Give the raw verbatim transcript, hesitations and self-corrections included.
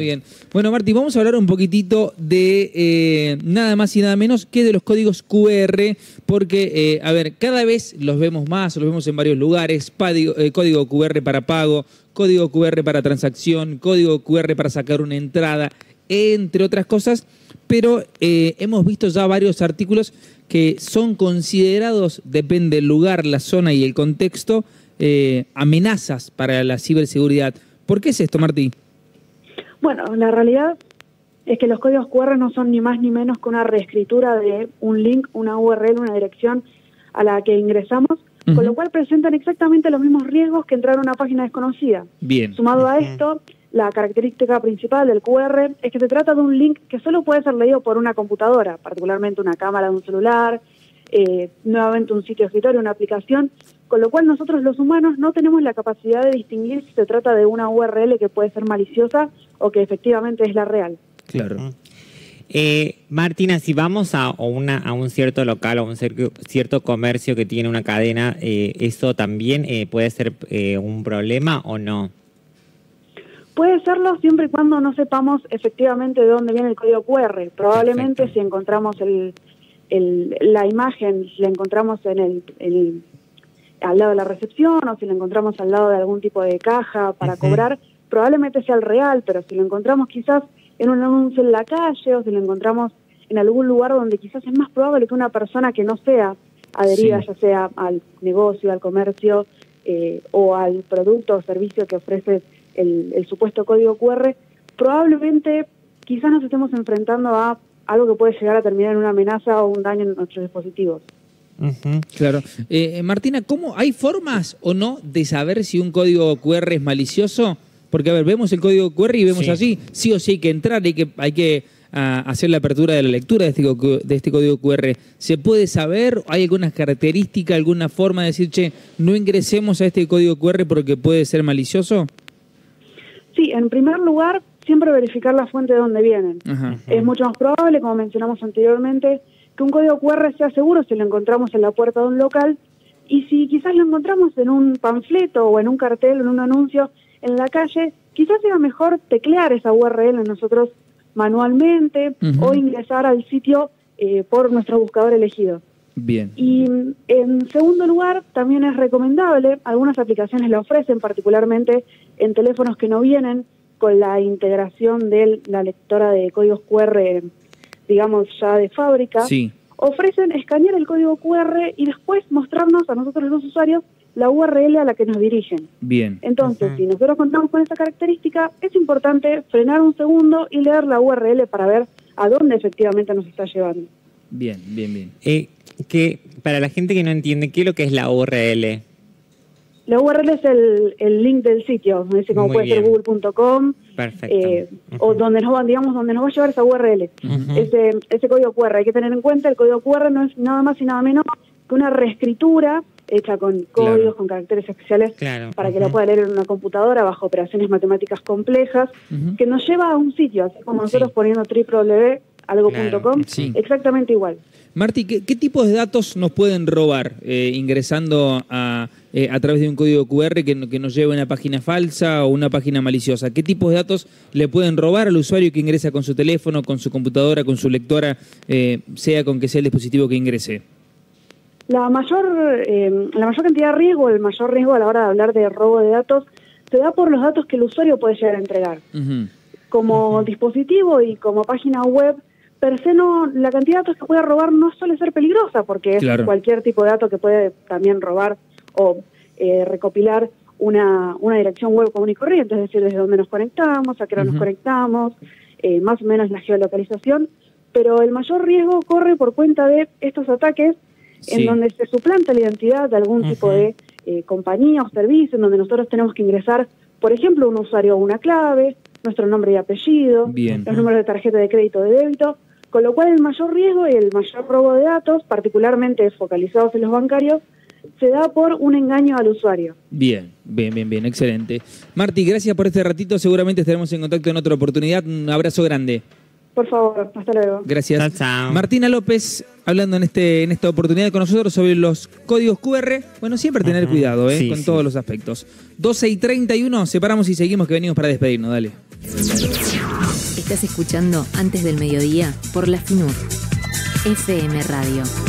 bien. Bueno, Marti, vamos a hablar un poquitito de eh, nada más y nada menos que de los códigos cu erre, porque, eh, a ver, cada vez los vemos más, los vemos en varios lugares, Pádigo, eh, código cu erre para pago, código cu erre para transacción, código cu erre para sacar una entrada, entre otras cosas, pero eh, hemos visto ya varios artículos que son considerados, depende del lugar, la zona y el contexto, eh, amenazas para la ciberseguridad. ¿Por qué es esto, Martí? Bueno, la realidad es que los códigos cu erre no son ni más ni menos que una reescritura de un link, una u erre ele, una dirección a la que ingresamos, uh-huh. con lo cual presentan exactamente los mismos riesgos que entrar a una página desconocida. Bien. Sumado a esto, la característica principal del cu erre es que se trata de un link que solo puede ser leído por una computadora, particularmente una cámara de un celular, eh, nuevamente un sitio de escritorio, una aplicación, con lo cual nosotros los humanos no tenemos la capacidad de distinguir si se trata de una u erre ele que puede ser maliciosa o que efectivamente es la real. Claro. Eh, Martina, si vamos a, una, a un cierto local o un cierto comercio que tiene una cadena, eh, ¿eso también eh, puede ser eh, un problema o no? Puede serlo siempre y cuando no sepamos efectivamente de dónde viene el código cu erre. Probablemente Perfecto. si encontramos el, el, la imagen, si la encontramos en el, el, al lado de la recepción o si la encontramos al lado de algún tipo de caja para uh-huh. cobrar, probablemente sea el real, pero si lo encontramos quizás en un anuncio en la calle o si lo encontramos en algún lugar donde quizás es más probable que una persona que no sea adherida, sí. ya sea al negocio, al comercio eh, o al producto o servicio que ofrece el, el supuesto código cu erre, probablemente quizás nos estemos enfrentando a algo que puede llegar a terminar en una amenaza o un daño en nuestros dispositivos. Uh-huh. Claro. Eh, Martina, ¿cómo hay formas o no de saber si un código cu erre es malicioso? Porque, a ver, vemos el código cu erre y vemos sí. así, sí o sí hay que entrar, hay que, hay que uh, hacer la apertura de la lectura de este, de este código cu erre. ¿Se puede saber? ¿Hay algunas características, alguna forma de decir, che, no ingresemos a este código cu erre porque puede ser malicioso? Sí, en primer lugar, siempre verificar la fuente de dónde vienen. Ajá. Es mucho más probable, como mencionamos anteriormente, que un código cu erre sea seguro si lo encontramos en la puerta de un local y si quizás lo encontramos en un panfleto o en un cartel o en un anuncio en la calle, quizás sea mejor teclear esa u erre ele nosotros manualmente uh-huh. o ingresar al sitio eh, por nuestro buscador elegido. Bien. Y en segundo lugar, también es recomendable, algunas aplicaciones la ofrecen, particularmente en teléfonos que no vienen con la integración de la lectora de códigos cu erre, digamos, ya de fábrica, sí. ofrecen escanear el código cu erre y después mostrarnos a nosotros los usuarios la u erre ele a la que nos dirigen. Bien. Entonces, uh-huh. si nosotros contamos con esa característica, es importante frenar un segundo y leer la u erre ele para ver a dónde efectivamente nos está llevando. Bien, bien, bien. Eh, que para la gente que no entiende, ¿qué es lo que es la u erre ele? La u erre ele es el, el link del sitio, dice como Muy puede bien. ser google punto com, Perfecto. Eh, uh-huh. o donde nos va, digamos, donde nos va a llevar esa u erre ele. Uh-huh. Ese, ese código cu erre, hay que tener en cuenta, el código cu erre no es nada más y nada menos que una reescritura hecha con códigos, claro. con caracteres especiales, claro. para uh-huh. que lo pueda leer en una computadora bajo operaciones matemáticas complejas, uh-huh. que nos lleva a un sitio, así como nosotros sí. poniendo doble u doble u doble u punto algo punto com, claro. sí. exactamente igual. Marti, ¿qué, ¿qué tipos de datos nos pueden robar eh, ingresando a, eh, a través de un código cu erre que, que nos lleve a una página falsa o una página maliciosa? ¿Qué tipos de datos le pueden robar al usuario que ingresa con su teléfono, con su computadora, con su lectora, eh, sea con que sea el dispositivo que ingrese? La mayor, eh, la mayor cantidad de riesgo, el mayor riesgo a la hora de hablar de robo de datos, se da por los datos que el usuario puede llegar a entregar. Uh-huh. Como uh-huh. dispositivo y como página web, per se no, la cantidad de datos que puede robar no suele ser peligrosa, porque es claro. cualquier tipo de dato que puede también robar o eh, recopilar una, una dirección web común y corriente, es decir, desde dónde nos conectamos, a qué hora uh-huh. nos conectamos, eh, más o menos la geolocalización, pero el mayor riesgo corre por cuenta de estos ataques sí. en donde se suplanta la identidad de algún uh-huh. tipo de eh, compañía o servicio, en donde nosotros tenemos que ingresar, por ejemplo, un usuario o una clave, nuestro nombre y apellido, Bien. los números de tarjeta de crédito o de débito, con lo cual el mayor riesgo y el mayor robo de datos, particularmente focalizados en los bancarios, se da por un engaño al usuario. Bien, bien, bien, bien, excelente. Marti, gracias por este ratito, seguramente estaremos en contacto en otra oportunidad. Un abrazo grande. Por favor, hasta luego. Gracias. Chao, chao. Martina López, hablando en este en esta oportunidad con nosotros sobre los códigos cu erre. Bueno, siempre tener uh-huh. cuidado ¿eh? sí, con sí. todos los aspectos. doce y treinta y uno, separamos y seguimos que venimos para despedirnos. Dale. Estás escuchando Antes del Mediodía por la FINUR. F M Radio.